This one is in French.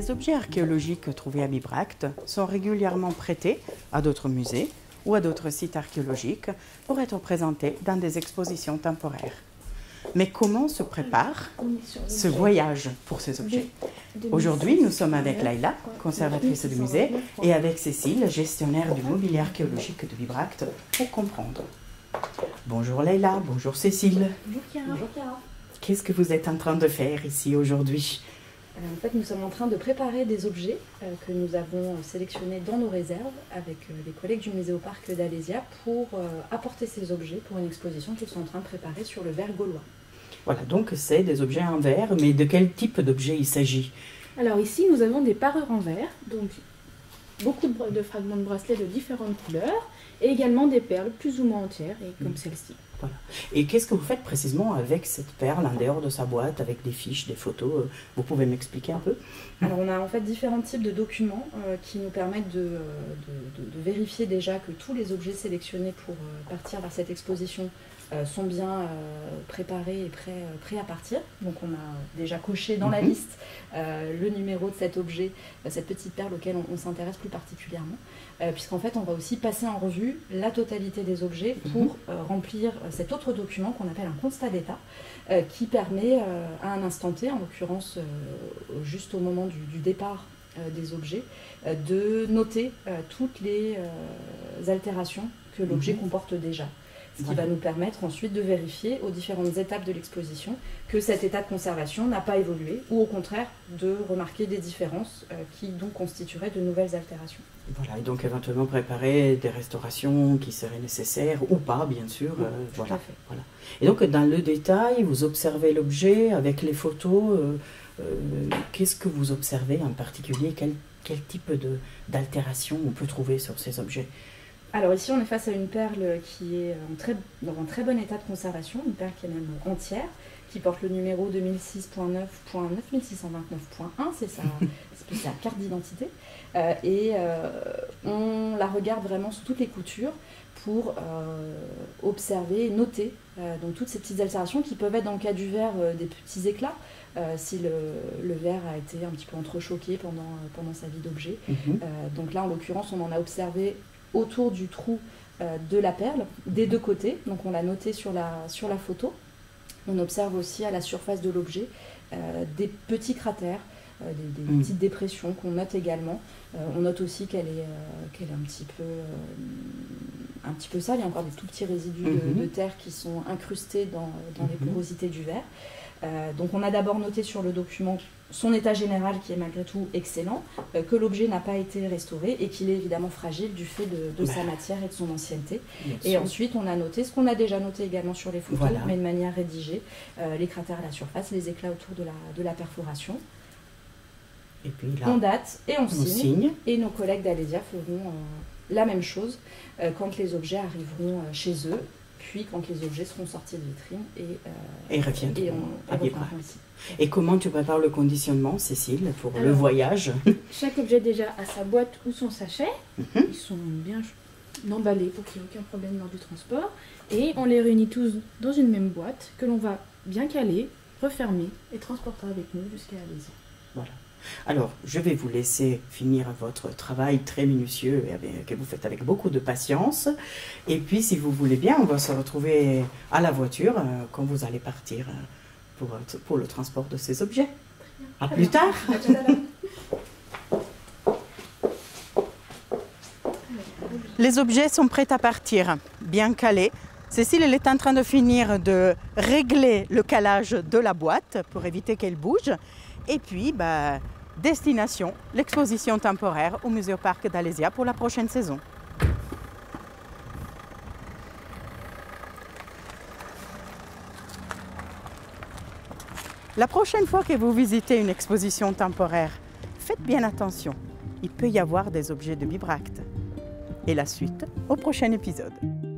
Les objets archéologiques trouvés à Bibracte sont régulièrement prêtés à d'autres musées ou à d'autres sites archéologiques pour être présentés dans des expositions temporaires. Mais comment se prépare ce voyage pour ces objets? Aujourd'hui, nous sommes avec Laïla, conservatrice du musée, et avec Cécile, gestionnaire du mobilier archéologique de Bibracte, pour comprendre. Bonjour Laïla, bonjour Cécile. Bonjour Chiara. Bonjour Chiara. Qu'est-ce que vous êtes en train de faire ici aujourd'hui? En fait, nous sommes en train de préparer des objets que nous avons sélectionnés dans nos réserves avec les collègues du Muséoparc d'Alésia pour apporter ces objets pour une exposition qu'ils sont en train de préparer sur le verre gaulois. Voilà, donc c'est des objets en verre, mais de quel type d'objet il s'agit? Alors ici, nous avons des parures en verre, donc beaucoup de fragments de bracelets de différentes couleurs, et également des perles plus ou moins entières, et comme celle-ci. Voilà. Et qu'est-ce que vous faites précisément avec cette perle en dehors de sa boîte, avec des fiches, des photos? Vous pouvez m'expliquer un peu? Alors on a en fait différents types de documents qui nous permettent de vérifier déjà que tous les objets sélectionnés pour partir vers cette exposition sont bien préparés et prêts à partir. Donc on a déjà coché dans la liste le numéro de cet objet, cette petite perle auquel on s'intéresse plus particulièrement, puisqu'en fait on va aussi passer en revue la totalité des objets pour remplir cet autre document qu'on appelle un constat d'état, qui permet à un instant T, en l'occurrence juste au moment du départ des objets, de noter toutes les altérations que l'objet comporte déjà. Ce qui va nous permettre ensuite de vérifier aux différentes étapes de l'exposition que cet état de conservation n'a pas évolué, ou au contraire de remarquer des différences qui donc constitueraient de nouvelles altérations. Voilà, et donc éventuellement préparer des restaurations qui seraient nécessaires ou pas, bien sûr. Voilà, voilà. Et donc dans le détail, vous observez l'objet avec les photos. Qu'est-ce que vous observez en particulier? Quel type d'altération on peut trouver sur ces objets? Alors ici on est face à une perle qui est dans un très bon état de conservation, une perle qui est même entière, qui porte le numéro 2006.9.9629.1, c'est sa carte d'identité, et on la regarde vraiment sous toutes les coutures pour observer et noter donc toutes ces petites altérations qui peuvent être dans le cas du verre des petits éclats, si le verre a été un petit peu entrechoqué pendant sa vie d'objet. Donc là en l'occurrence on en a observé autour du trou de la perle, des deux côtés, donc on l'a noté sur la photo. On observe aussi à la surface de l'objet des petits cratères, des petites dépressions qu'on note également. On note aussi qu'elle est un petit peu sale, il y a encore des tout petits résidus de terre qui sont incrustés dans les porosités du verre. Donc on a d'abord noté sur le document son état général qui est malgré tout excellent, que l'objet n'a pas été restauré et qu'il est évidemment fragile du fait de sa matière et de son ancienneté. Et ensuite on a noté ce qu'on a déjà noté également sur les photos, mais de manière rédigée, les cratères à la surface, les éclats autour de la perforation. Et puis là, on date et on signe, et nos collègues d'Alésia feront la même chose quand les objets arriveront chez eux, puis quand les objets seront sortis de vitrine et reviendront ici. Et comment tu prépares le conditionnement, Cécile, pour le voyage? Chaque objet déjà a sa boîte ou son sachet. Ils sont bien emballés pour qu'il n'y ait aucun problème lors du transport. Et on les réunit tous dans une même boîte que l'on va bien caler, refermer et transporter avec nous jusqu'à Alésia. Voilà. Alors, je vais vous laisser finir votre travail très minutieux et que vous faites avec beaucoup de patience. Et puis, si vous voulez bien, on va se retrouver à la voiture quand vous allez partir pour le transport de ces objets. À plus tard. Les objets sont prêts à partir, bien calés. Cécile, elle est en train de finir de régler le calage de la boîte pour éviter qu'elle bouge. Et puis, destination, l'exposition temporaire au Muséoparc d'Alésia pour la prochaine saison. La prochaine fois que vous visitez une exposition temporaire, faites bien attention. Il peut y avoir des objets de Bibracte. Et la suite au prochain épisode.